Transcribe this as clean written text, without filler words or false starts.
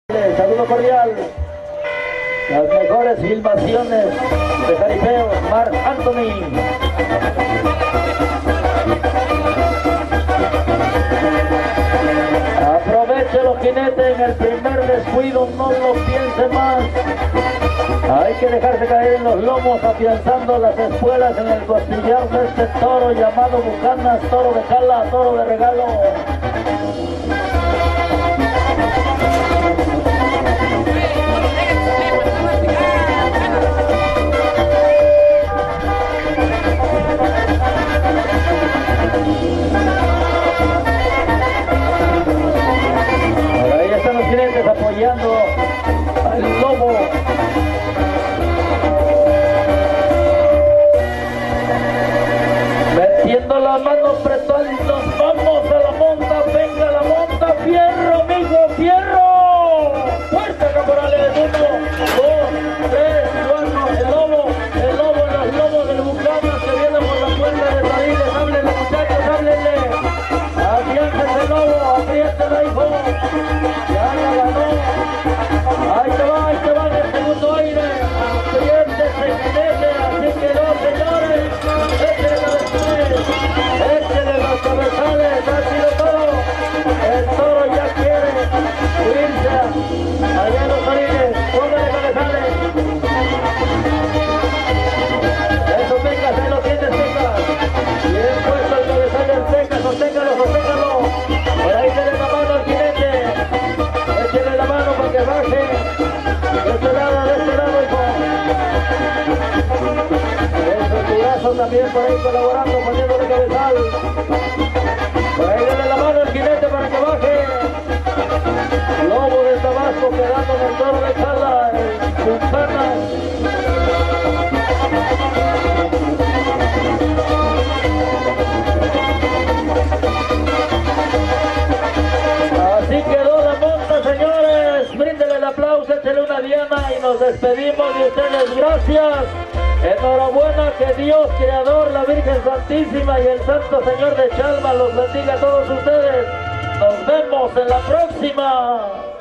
Saludo cordial. Las mejores filmaciones de jaripeo, Marc Anthony. Aproveche los jinetes en el primer descuido, no lo piense más. Hay que dejarse caer en los lomos, afianzando las espuelas en el costillar de este toro llamado Bucanas, toro de jala, toro de regalo. Ahí están los jinetes apoyando al lobo. Metiendo la mano, apretando, vamos a la monta, venga la monta, fierro, amigo, fierro. Fuerte, caporales, 1, 2, 3, 4, el lobo, los lobos del Bucanas que vienen por la puerta de Salinas. Háblenle, muchachos, háblenle. Afiáncense el lobo, apriétenla, hijo. Ya la ganó. Ahí te va en el segundo aire. Apriéntese, jinete, así quedó, señores. Échele los cabezales, ha sido todo. El toro ya quiere subirse allá en los orines. Póngale cabezales. Eso, venga, se lo tienes, venga. Bien puesto el cabezal del Teca, sosténgalo. Por ahí se le la mano al jinete. Échele la mano para que baje. De este lado, hijo. También por ahí colaborando, poniéndole cabezal. Por ahí denle la mano al jinete para que baje. Lobo de Tabasco quedando en el toro de jala, el Bucanas. Así quedó la monta, señores. Bríndele el aplauso, échele una diana y nos despedimos de ustedes. Gracias. Enhorabuena, que Dios Creador, la Virgen Santísima y el Santo Señor de Chalma los bendiga a todos ustedes. Nos vemos en la próxima.